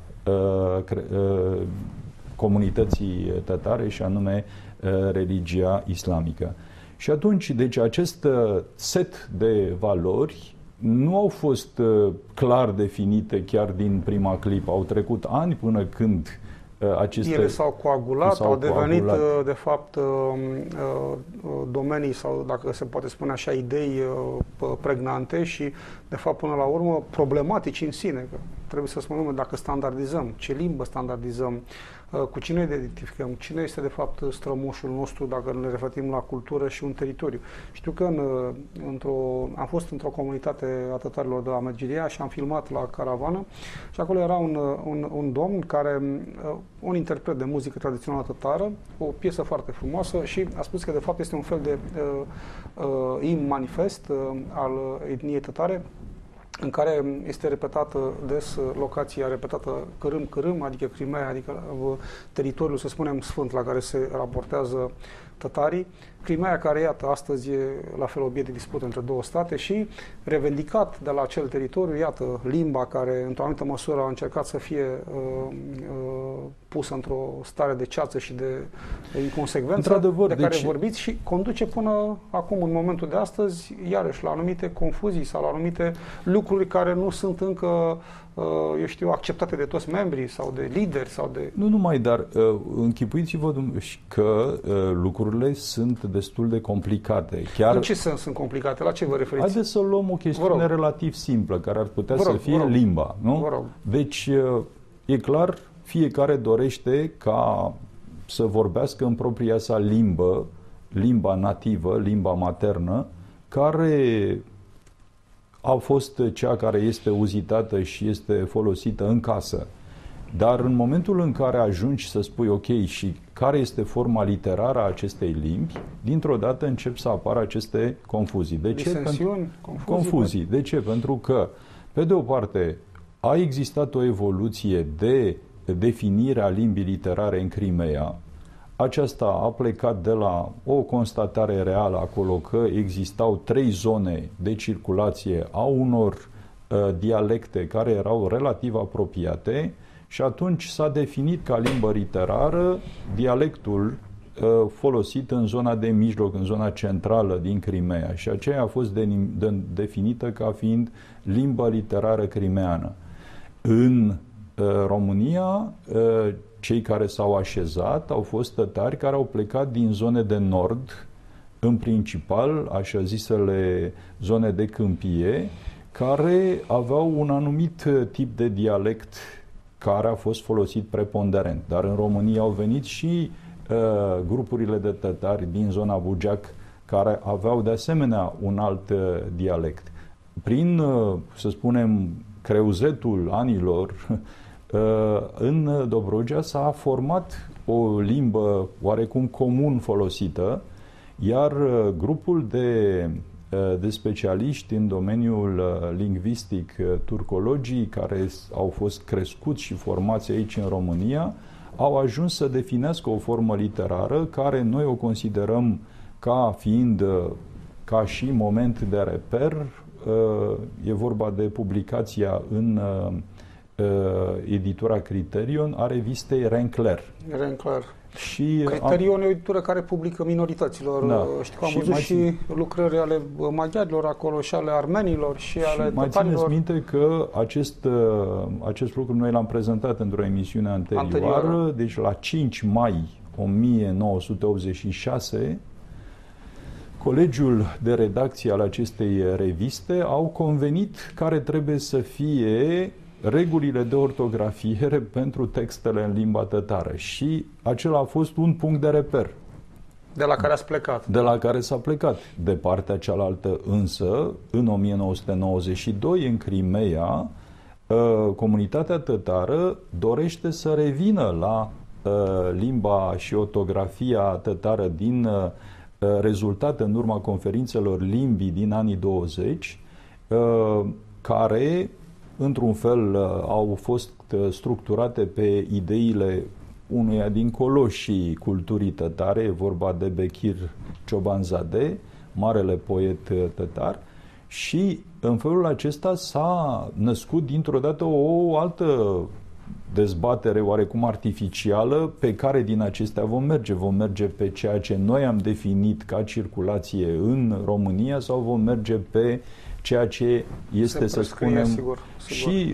comunității tătare și anume religia islamică. Și atunci, deci acest set de valori nu au fost clar definite chiar din prima clipă. Au trecut ani până când ele s-au coagulat, au devenit de fapt domenii sau, dacă se poate spune așa, idei pregnante și de fapt până la urmă problematici în sine. Că trebuie să spunem dacă standardizăm, ce limbă standardizăm, cu cine ne identificăm, cine este de fapt strămoșul nostru dacă ne referim la cultură și un teritoriu. Știu că am fost într-o comunitate a tătarilor de la Mărgiria și am filmat la caravană și acolo era un domn care, un interpret de muzică tradițională tătară, o piesă foarte frumoasă și a spus că de fapt este un fel de imn manifest al etniei tătare, în care este repetată des locația repetată Cărâm, adică Crimea, adică teritoriul, să spunem, sfânt la care se raportează tătarii. Crimea care, iată, astăzi e la fel obiect de dispută între două state și revendicat de la acel teritoriu, iată, limba care, într-o anumită măsură, a încercat să fie pusă într-o stare de ceață și de inconsecvență de care vorbiți și conduce până acum, în momentul de astăzi, iarăși, la anumite confuzii sau la anumite lucruri care nu sunt încă, eu știu, acceptate de toți membrii sau de lideri sau de... Nu numai, dar închipuiți-vă că lucrurile sunt destul de complicate. Chiar... În ce sens sunt complicate? La ce vă referiți? Haideți să luăm o chestiune relativ simplă, care ar putea să fie limba. Nu? Deci, e clar, fiecare dorește ca să vorbească în propria sa limbă, limba nativă, limba maternă, care a fost cea care este uzitată și este folosită în casă. Dar în momentul în care ajungi să spui ok, și care este forma literară a acestei limbi, dintr-o dată încep să apară aceste confuzii. De ce? Confuzii. De ce? Pentru că, pe de o parte, a existat o evoluție de definire a limbii literare în Crimea. Aceasta a plecat de la o constatare reală acolo că existau 3 zone de circulație a unor dialecte care erau relativ apropiate și atunci s-a definit ca limbă literară dialectul folosit în zona de mijloc, în zona centrală din Crimea și aceea a fost definită ca fiind limbă literară crimeană. În România, cei care s-au așezat au fost tătari care au plecat din zone de nord, în principal, așa zisele zone de câmpie, care aveau un anumit tip de dialect care a fost folosit preponderent. Dar în România au venit și grupurile de tătari din zona Bugeac care aveau de asemenea un alt dialect. Prin, să spunem, creuzetul anilor, în Dobrogea s-a format o limbă oarecum comun folosită, iar grupul de specialiști în domeniul lingvistic, turcologii, care au fost crescuți și formați aici în România, au ajuns să definească o formă literară care noi o considerăm ca fiind ca și moment de reper. E vorba de publicația în editura Criterion a revistei Rencler. Și Criterion e o editură care publică minorităților. Da. Știu că am văzut și lucrări ale maghiarilor acolo și ale armenilor și ale mai țineți minte că acest lucru noi l-am prezentat într-o emisiune anterioară, deci la 5 mai 1986 Colegiul de redacție al acestei reviste au convenit care trebuie să fie regulile de ortografie pentru textele în limba tătară și acela a fost un punct de reper. De la care ați plecat. De la care s-a plecat. De partea cealaltă însă, în 1992, în Crimea, comunitatea tătară dorește să revină la limba și ortografia tătară din rezultate în urma conferințelor limbii din anii 20, care într-un fel au fost structurate pe ideile unuia din coloșii culturii tătare, e vorba de Bekir Ciobanzade, marele poet tătar, și în felul acesta s-a născut dintr-o dată o altă dezbatere oarecum artificială pe care din acestea vom merge. Vom merge pe ceea ce noi am definit ca circulație în România sau vom merge pe ceea ce este, să spunem, sigur. Și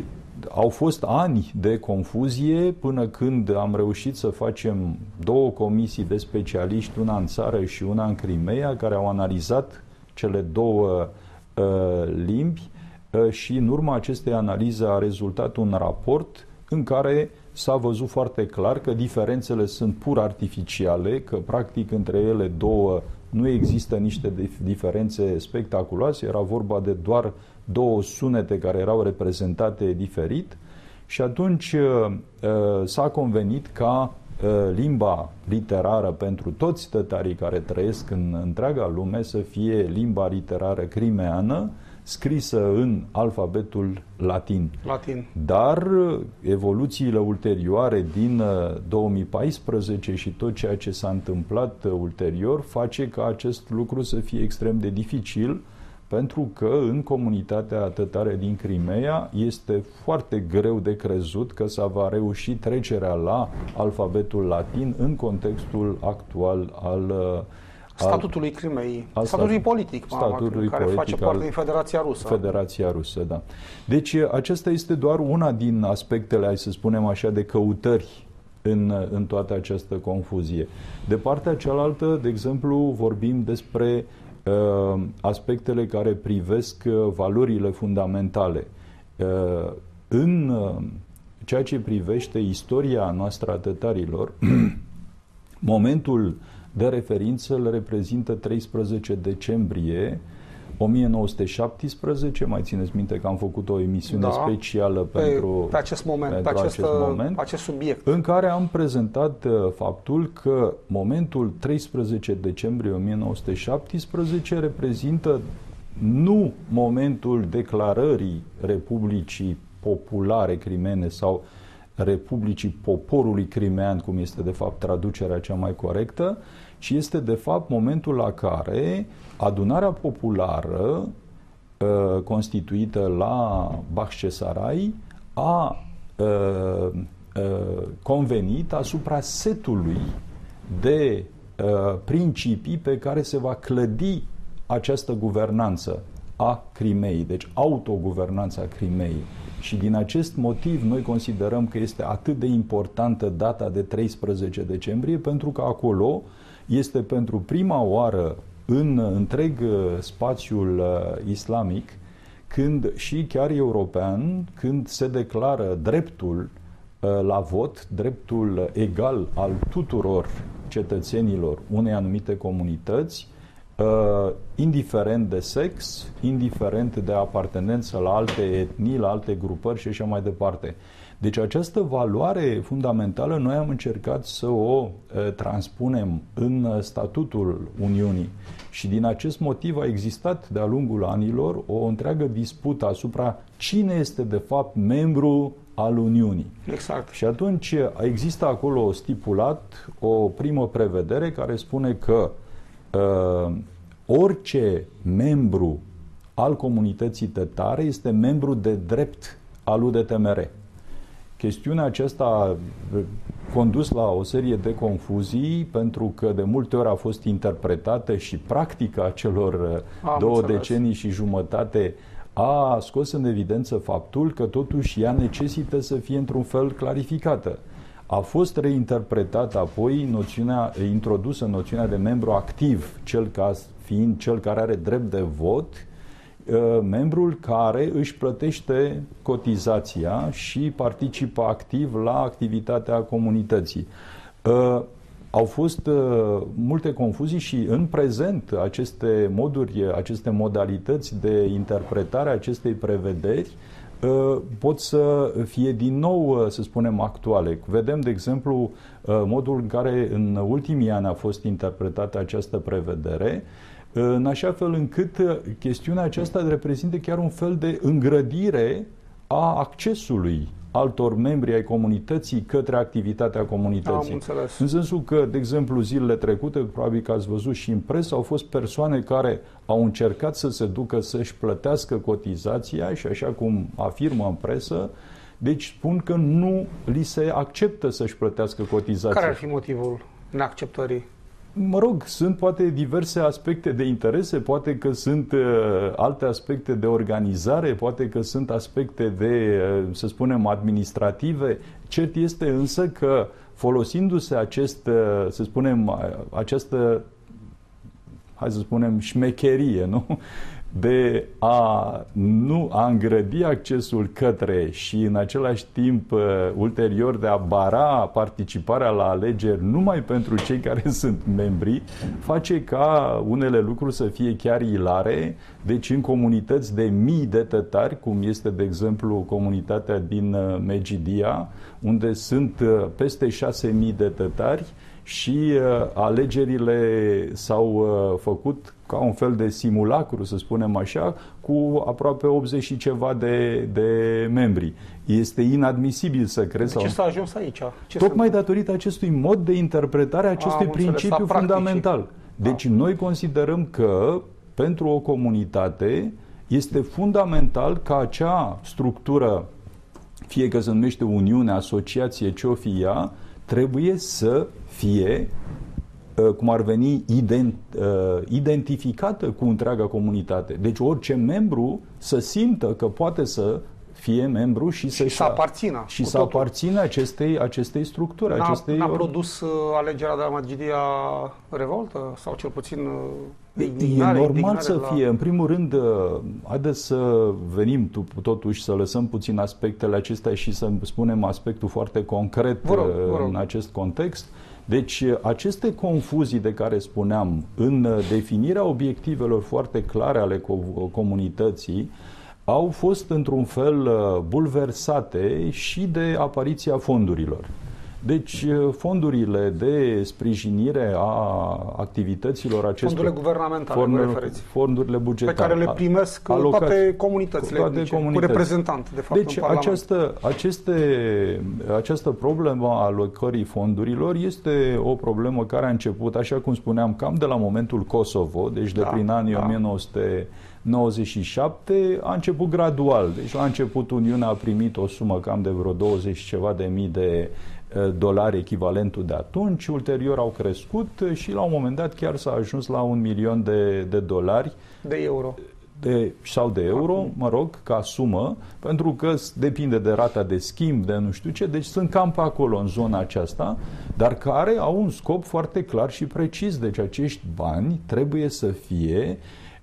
au fost ani de confuzie până când am reușit să facem 2 comisii de specialiști, una în țară și una în Crimeea, care au analizat cele 2 limbi și în urma acestei analize a rezultat un raport în care s-a văzut foarte clar că diferențele sunt pur artificiale, că practic între ele 2 nu există niște diferențe spectaculoase, era vorba de doar 2 sunete care erau reprezentate diferit și atunci s-a convenit ca limba literară pentru toți tătarii care trăiesc în întreaga lume să fie limba literară crimeană, scrisă în alfabetul latin. Dar evoluțiile ulterioare din 2014 și tot ceea ce s-a întâmplat ulterior face ca acest lucru să fie extrem de dificil, pentru că în comunitatea tătară din Crimeea este foarte greu de crezut că s-a va reuși trecerea la alfabetul latin în contextul actual al statutului Crimeei, statutului politic, care face parte din Federația Rusă. Federația Rusă, da. Deci acesta este doar una din aspectele, hai să spunem așa, de căutări în toată această confuzie. De partea cealaltă, de exemplu, vorbim despre aspectele care privesc valorile fundamentale. În ceea ce privește istoria noastră a tătarilor, momentul de referință îl reprezintă 13 decembrie 1917. Mai țineți minte că am făcut o emisiune specială pentru acest moment, acest subiect, în care am prezentat faptul că momentul 13 decembrie 1917 reprezintă nu momentul declarării Republicii Populare Crimene sau Republicii Poporului Crimean, cum este de fapt traducerea cea mai corectă, ci este de fapt momentul la care adunarea populară constituită la Bahcesarai a convenit asupra setului de principii pe care se va clădi această guvernanță a Crimeei, deci autoguvernanța Crimeei. Și din acest motiv noi considerăm că este atât de importantă data de 13 decembrie, pentru că acolo este pentru prima oară în întreg spațiul islamic, când și chiar european, când se declară dreptul la vot, dreptul egal al tuturor cetățenilor unei anumite comunități, indiferent de sex, indiferent de apartenență la alte etnii, la alte grupări și așa mai departe. Deci această valoare fundamentală noi am încercat să o transpunem în statutul Uniunii și din acest motiv a existat de-a lungul anilor o întreagă dispută asupra cine este de fapt membru al Uniunii. Exact. Și atunci există acolo stipulat o primă prevedere care spune că orice membru al comunității tătare este membru de drept al UDTMR. Chestiunea aceasta a condus la o serie de confuzii, pentru că de multe ori a fost interpretată și practica celor 2 decenii și jumătate a scos în evidență faptul că totuși ea necesită să fie într-un fel clarificată. A fost reinterpretată apoi introdusă noțiunea de membru activ, fiind cel care are drept de vot, membrul care își plătește cotizația și participă activ la activitatea comunității. Au fost multe confuzii și în prezent aceste modalități de interpretare a acestei prevederi pot să fie din nou, să spunem, actuale. Vedem, de exemplu, modul în care în ultimii ani a fost interpretată această prevedere, în așa fel încât chestiunea aceasta reprezintă chiar un fel de îngrădire a accesului altor membri ai comunității către activitatea comunității. În sensul că, de exemplu, zilele trecute, probabil că ați văzut și în presă, au fost persoane care au încercat să se ducă să-și plătească cotizația și, așa cum afirmă în presă, deci spun că nu li se acceptă să-și plătească cotizația. Care ar fi motivul neacceptării? Mă rog, sunt poate diverse aspecte de interese, poate că sunt alte aspecte de organizare, poate că sunt aspecte de, să spunem, administrative. Cert este însă că folosindu-se să spunem, această, hai să spunem, șmecherie, nu? De a îngrădi accesul către și în același timp ulterior de a bara participarea la alegeri numai pentru cei care sunt membri, face ca unele lucruri să fie chiar ilare. Deci în comunități de mii de tătari, cum este de exemplu comunitatea din Megidia, unde sunt peste 6.000 de tătari, și alegerile s-au făcut ca un fel de simulacru, să spunem așa, cu aproape 80 și ceva de membri. Este inadmisibil să crezi. De ce s-a ajuns aici? Tocmai datorită acestui mod de interpretare a acestui principiu fundamental. Deci noi considerăm că pentru o comunitate este fundamental ca acea structură, fie că se numește Uniune, asociație, ce-o fi ea, trebuie să fie, cum ar veni, identificată cu întreaga comunitate. Deci orice membru să simtă că poate să fie membru și să aparțină. Și să aparțină acestei structuri. N-a produs alegerea de la Megidia revoltă? Sau cel puțin indignare? E normal să fie. În primul rând, haideți să venim totuși să lăsăm puțin aspectele acestea și să spunem aspectul foarte concret vă rog. în acest context. Deci, aceste confuzii de care spuneam în definirea obiectivelor foarte clare ale comunității au fost într-un fel bulversate și de apariția fondurilor. Deci, fondurile de sprijinire a activităților acestor... Fondurile guvernamentale, vă referiți? Fondurile bugetare. Pe care le primesc toate comunitățile etnice, cu reprezentant, de fapt, deci, în Parlament. această problemă a alocării fondurilor este o problemă care a început, așa cum spuneam, cam de la momentul Kosovo, deci de prin anii 1997, a început gradual. Deci, la început, Uniunea a primit o sumă cam de vreo 20 ceva de mii de dolari, echivalentul de atunci, ulterior au crescut și la un moment dat chiar s-a ajuns la 1 milion de dolari. De euro. Sau de euro, mă rog, ca sumă, pentru că depinde de rata de schimb, de nu știu ce, deci sunt cam pe acolo în zona aceasta, dar care au un scop foarte clar și precis. Deci acești bani trebuie să fie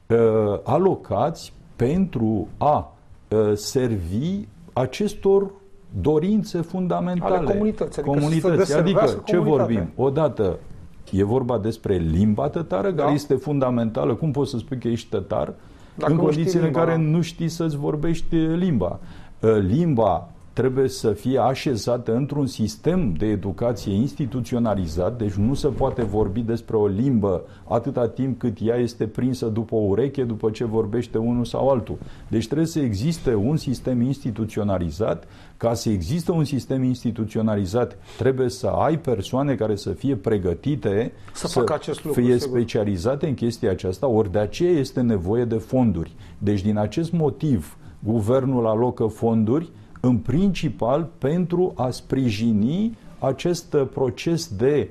alocați pentru a servi acestor dorințe fundamentale. Ale comunității. Adică ce vorbim? Odată e vorba despre limba tătară, care este fundamentală. Cum poți să spui că ești tătar în condițiile în care nu știi să-ți vorbești limba? Limba trebuie să fie așezată într-un sistem de educație instituționalizat, deci nu se poate vorbi despre o limbă atâta timp cât ea este prinsă după o ureche, după ce vorbește unul sau altul. Deci trebuie să existe un sistem instituționalizat. Ca să existe un sistem instituționalizat, trebuie să ai persoane care să fie pregătite să fie specializate în chestia aceasta, ori de aceea este nevoie de fonduri. Deci din acest motiv, guvernul alocă fonduri în principal pentru a sprijini acest proces de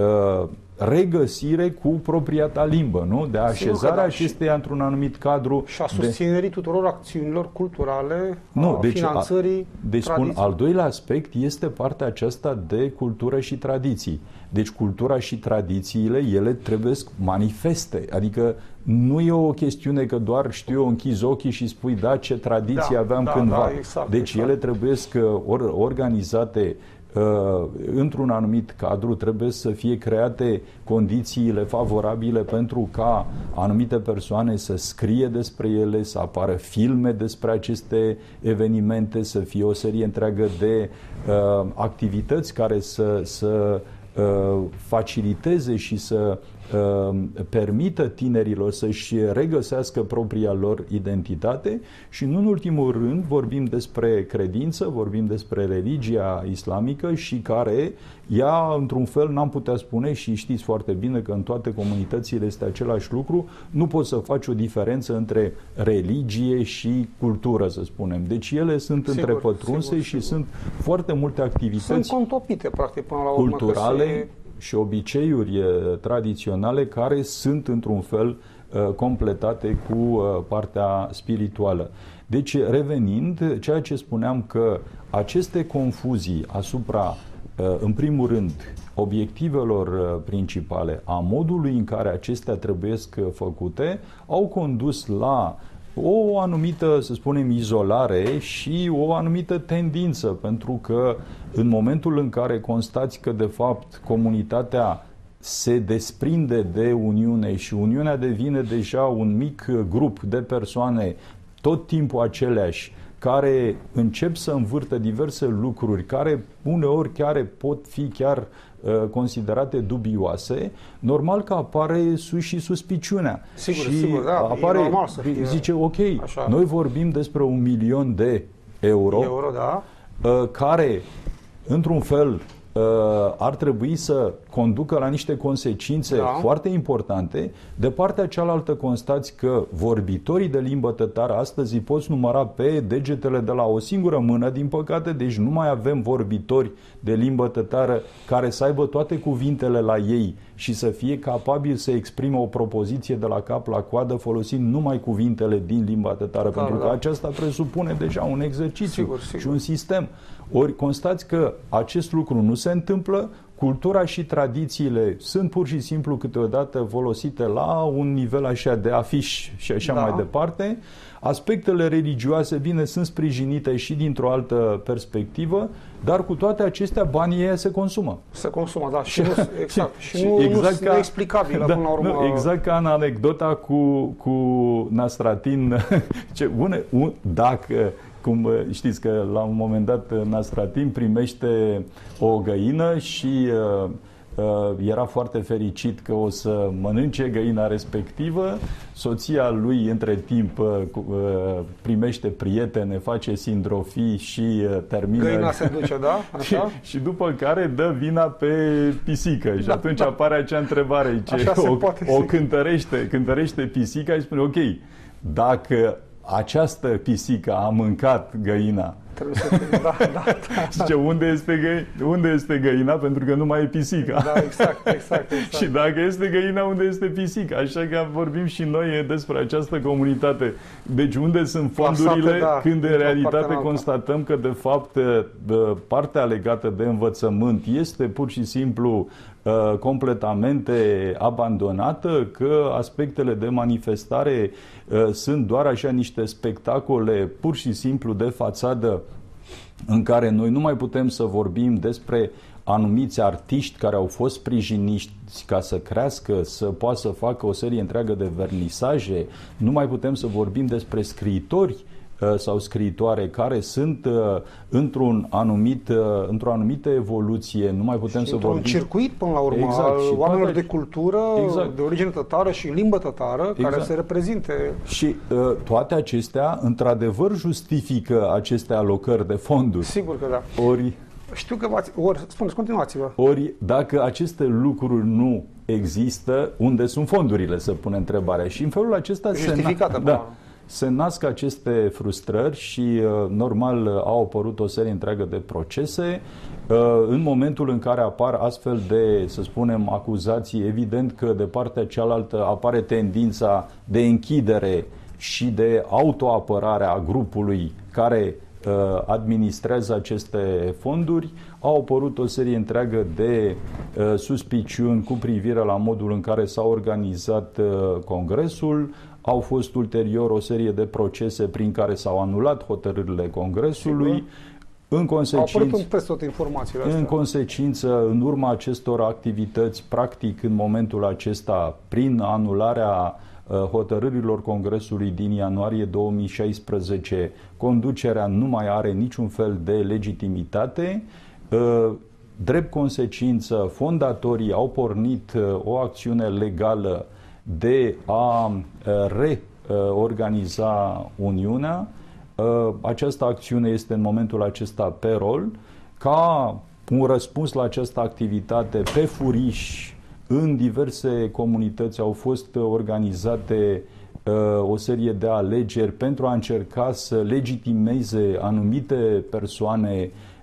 regăsire cu propria ta limbă, nu? De așezarea acesteia într-un anumit cadru. Și a susținerii tuturor acțiunilor culturale, finanțării. Deci spun, al doilea aspect este partea aceasta de cultură și tradiții. Deci cultura și tradițiile, ele trebuie manifeste. Adică nu e o chestiune că doar închizi ochii și spui, ce tradiție aveam cândva. Deci ele trebuie organizate într-un anumit cadru, trebuie să fie create condițiile favorabile pentru ca anumite persoane să scrie despre ele, să apară filme despre aceste evenimente, să fie o serie întreagă de activități care să faciliteze și să permită tinerilor să-și regăsească propria lor identitate și, nu în ultimul rând, vorbim despre credință, vorbim despre religia islamică și care, ea, într-un fel, n-am putea spune, și știți foarte bine că în toate comunitățile este același lucru, nu poți să faci o diferență între religie și cultură, să spunem. Deci ele sunt întrepătrunse și sunt foarte multe activități sunt contopite, practic, până la urmă, culturale și obiceiuri tradiționale care sunt într-un fel completate cu partea spirituală. Deci, revenind, ceea ce spuneam că aceste confuzii asupra, în primul rând, obiectivelor principale, a modului în care acestea trebuiesc făcute, au condus la o anumită, să spunem, izolare și o anumită tendință, pentru că în momentul în care constați că, de fapt, comunitatea se desprinde de Uniune și Uniunea devine deja un mic grup de persoane tot timpul aceleași, care încep să învârtă diverse lucruri, care uneori chiar pot fi chiar considerate dubioase, normal că apare și suspiciunea. Sigur, și sigur, da, apare, e normal să fie zice, ok, așa. Noi vorbim despre 1.000.000 de euro, da, care, într-un fel, ar trebui să conducă la niște consecințe foarte importante. De partea cealaltă constați că vorbitorii de limbă tătară astăzi îi poți număra pe degetele de la o singură mână, din păcate, deci nu mai avem vorbitori de limbă tătară care să aibă toate cuvintele la ei și să fie capabili să exprime o propoziție de la cap la coadă folosind numai cuvintele din limba tătară, pentru că aceasta presupune deja un exercițiu și un sistem. Ori constați că acest lucru nu se întâmplă, cultura și tradițiile sunt pur și simplu câteodată folosite la un nivel așa de afiș și așa mai departe. Aspectele religioase, bine, sunt sprijinite și dintr-o altă perspectivă, dar cu toate acestea banii ei se consumă. Se consumă, da, și nu, exact. Și nu e explicabilă până la urmă. Nu, exact ca în anecdota cu Nastratin, dacă, cum știți că la un moment dat Nastratin primește o găină și era foarte fericit că o să mănânce găina respectivă. Soția lui între timp primește prietene, face sindrofii și termină. Găina se duce, da? Așa? și după care dă vina pe pisică. Și atunci apare acea întrebare. O cântărește pisica și spune, ok, dacă această pisică a mâncat găina, Zice, unde este găina? Pentru că nu mai e pisica. Da, exact. Și dacă este găina, unde este pisica? Așa că vorbim și noi despre această comunitate. Deci unde sunt fondurile, când în realitate constatăm că de fapt partea legată de învățământ este pur și simplu completamente abandonată, că aspectele de manifestare sunt doar așa niște spectacole pur și simplu de fațadă în care noi nu mai putem să vorbim despre anumiți artiști care au fost sprijiniți ca să crească, să poată să facă o serie întreagă de vernisaje, nu mai putem să vorbim despre scriitori sau scriitoare care sunt într-o anumită evoluție, nu mai putem să vorbim... un circuit, până la urmă, al oamenilor de cultură, de origine tătară și limbă tătară, care se reprezinte... Și toate acestea, într-adevăr, justifică aceste alocări de fonduri. Sigur că da. Știu că spuneți, continuați-vă. Ori, dacă aceste lucruri nu există, unde sunt fondurile, să pune întrebarea. Și în felul acesta se nasc aceste frustrări și, normal, au apărut o serie întreagă de procese. În momentul în care apar astfel de, să spunem, acuzații, evident că de partea cealaltă apare tendința de închidere și de autoapărare a grupului care administrează aceste fonduri. Au apărut o serie întreagă de suspiciuni cu privire la modul în care s-a organizat congresul. Au fost ulterior o serie de procese prin care s-au anulat hotărârile congresului. În consecință, în urma acestor activități, practic în momentul acesta, prin anularea hotărârilor Congresului din ianuarie 2016, conducerea nu mai are niciun fel de legitimitate. Drept consecință, fondatorii au pornit o acțiune legală de a reorganiza Uniunea. Această acțiune este în momentul acesta pe rol. Ca un răspuns la această activitate, pe furiș, în diverse comunități au fost organizate o serie de alegeri pentru a încerca să legitimeze anumite persoane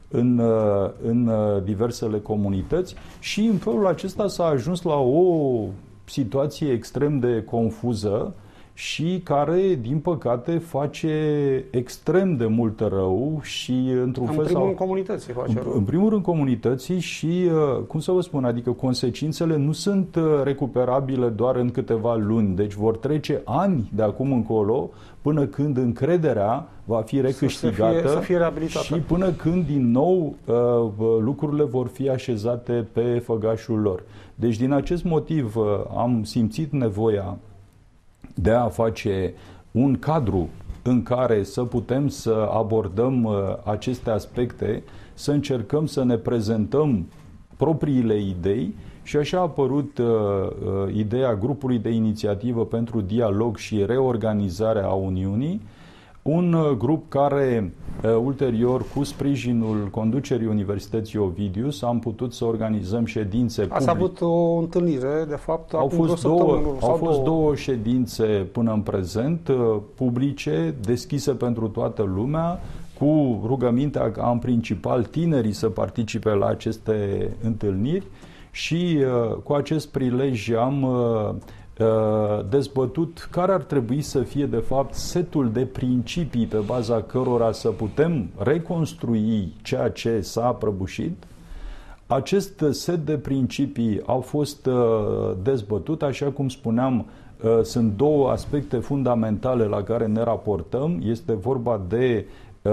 în diversele comunități și în felul acesta s-a ajuns la o situație extrem de confuză și care, din păcate, face extrem de mult rău și, într-un fel... În primul rând, comunității face rău. În primul rând, comunității și, cum să vă spun, adică consecințele nu sunt recuperabile doar în câteva luni. Deci vor trece ani de acum încolo până când încrederea va fi recâștigată să fie reabilitată. Și până când, din nou, lucrurile vor fi așezate pe făgașul lor. Deci, din acest motiv, am simțit nevoia de a face un cadru în care să putem să abordăm aceste aspecte, să încercăm să ne prezentăm propriile idei și așa a apărut ideea grupului de inițiativă pentru dialog și reorganizare a Uniunii, un grup care ulterior, cu sprijinul conducerii Universității Ovidius, am putut să organizăm ședințe publice. Ați avut o întâlnire, de fapt, au fost două ședințe până în prezent, publice, deschise pentru toată lumea, cu rugămintea ca, în principal, tinerii să participe la aceste întâlniri și cu acest prilej am dezbătut care ar trebui să fie, de fapt, setul de principii pe baza cărora să putem reconstrui ceea ce s-a prăbușit. Acest set de principii au fost dezbătut, așa cum spuneam, sunt două aspecte fundamentale la care ne raportăm. Este vorba de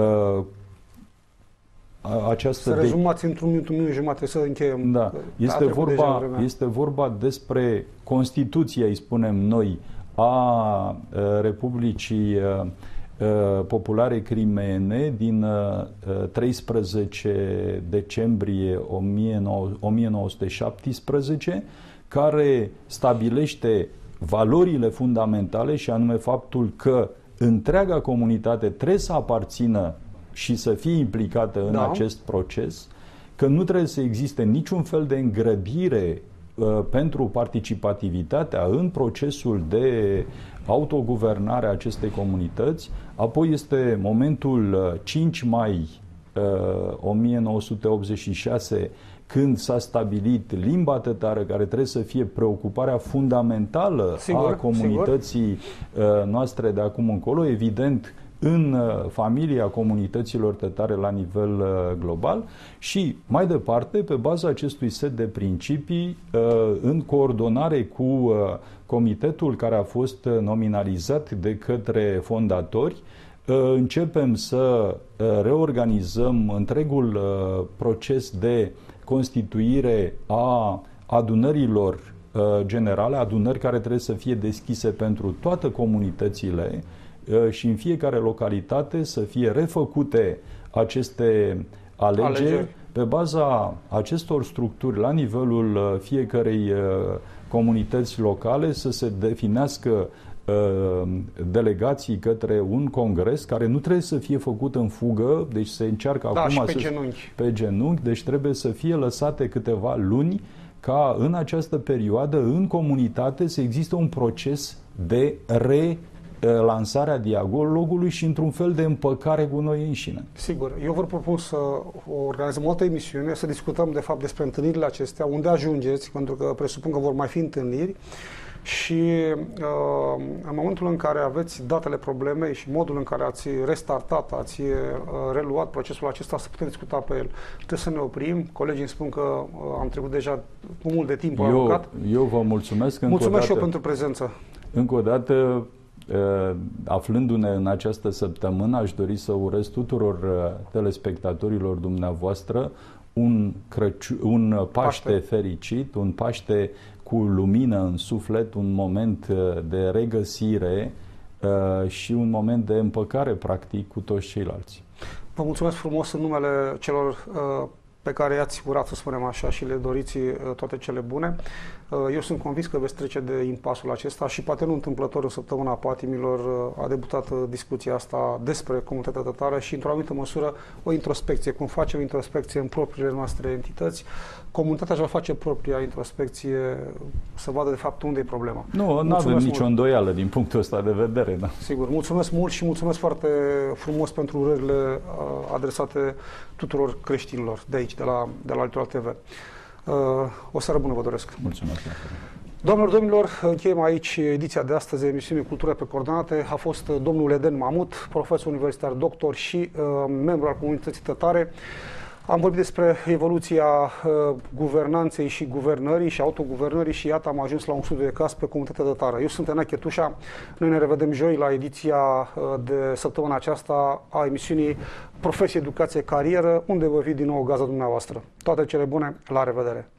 această... Să rezumați într-un minut jumate, să încheiem. Da. Este vorba despre Constituția, îi spunem noi, a Republicii Populare Crimeene din 13 decembrie 1917, care stabilește valorile fundamentale și anume faptul că întreaga comunitate trebuie să aparțină și să fie implicată în acest proces, că nu trebuie să existe niciun fel de îngrădire pentru participativitatea în procesul de autoguvernare a acestei comunități. Apoi este momentul 5 mai 1986, când s-a stabilit limba tătară, care trebuie să fie preocuparea fundamentală a comunității noastre de acum încolo, evident, în familia comunităților tătare la nivel global și, mai departe, pe baza acestui set de principii, în coordonare cu comitetul care a fost nominalizat de către fondatori, începem să reorganizăm întregul proces de constituire a adunărilor generale, adunări care trebuie să fie deschise pentru toate comunitățile și în fiecare localitate să fie refăcute aceste alegeri pe baza acestor structuri la nivelul fiecărei comunități locale, să se definească delegații către un congres care nu trebuie să fie făcut în fugă, deci se încearcă acum pe genunchi, deci trebuie să fie lăsate câteva luni ca în această perioadă în comunitate să existe un proces de lansarea dialogului și într-un fel de împăcare cu noi înșine. Sigur. Eu vă propun să organizăm o altă emisiune, să discutăm de fapt despre întâlnirile acestea, unde ajungeți, pentru că presupun că vor mai fi întâlniri și în momentul în care aveți datele problemei și modul în care ați restartat, ați reluat procesul acesta, să putem discuta pe el. Trebuie să ne oprim. Colegii îmi spun că am trecut deja cu mult de timp alocat. Eu vă mulțumesc încă Mulțumesc o dată. și eu pentru prezență. Încă o dată, aflându-ne în această săptămână, aș dori să urez tuturor telespectatorilor dumneavoastră un Paște fericit, un Paște cu lumină în suflet, un moment de regăsire și un moment de împăcare, practic, cu toți ceilalți. Vă mulțumesc frumos în numele celor pe care i-ați urat, să spunem așa, și le doriți toate cele bune. Eu sunt convins că veți trece de impasul acesta și poate nu întâmplător în săptămâna patimilor a debutat discuția asta despre comunitatea tătară și într-o anumită măsură o introspecție. Cum facem introspecție în propriile noastre entități, comunitatea își va face propria introspecție să vadă de fapt unde e problema. Nu avem nicio îndoială din punctul ăsta de vedere. Da. Sigur. Mulțumesc mult și mulțumesc foarte frumos pentru urările adresate tuturor creștinilor de aici, de la Altora TV. O seară bună vă doresc. Mulțumesc. Doamnelor, domnilor, încheiem aici ediția de astăzi a emisiunii Cultură pe Coordonate. A fost domnul Eden Mamut, profesor universitar, doctor și membru al comunității tătare. Am vorbit despre evoluția guvernanței și guvernării și autoguvernării și iată am ajuns la un studiu de caz pe comunitatea tătară. Eu sunt Enache Tușa. Noi ne revedem joi la ediția de săptămâna aceasta a emisiunii Profesie, Educație, Carieră, unde vă fi din nou gazda dumneavoastră. Toate cele bune, la revedere!